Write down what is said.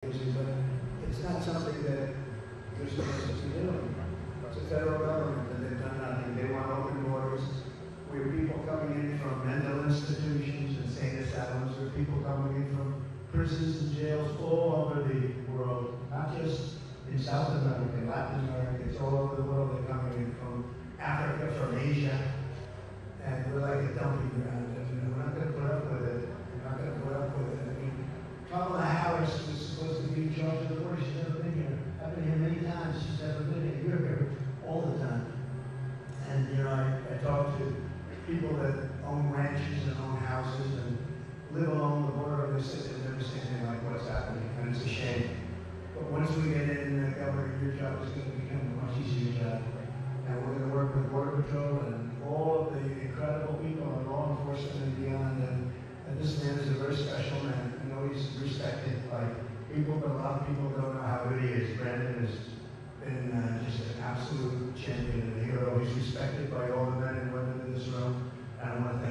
agency, but it's not something that you're supposed to be doing. It's a federal government, and they've done nothing. They want open borders. We have people coming in from mental institutions and insane asylums. We have people coming in from prisons and jails all over the world, not just in South America, Latin America. It's all over the world. They're coming in from Africa, from Asia, and we're like a dumping ground. And we're not going to put up with it. We're not going to put up with it. I mean, Kamala Harris was supposed to be in charge of the border. She's never been here. I've been here many times. She's never been here. You're here all the time. And you know, I talk to people that own ranches and own houses and live along the border, and they say they've never seen anything like what's happening, and it's a shame. But once we get in, Governor, your job is going to become a much easier job. And we're going to work with Border Patrol and all of the incredible people in law enforcement and beyond. And this man is a very special man. I know he's respected by people, but a lot of people don't know how good he is. Brandon has been just an absolute champion and a hero. He's respected by all the men and women in this room. And I want to thank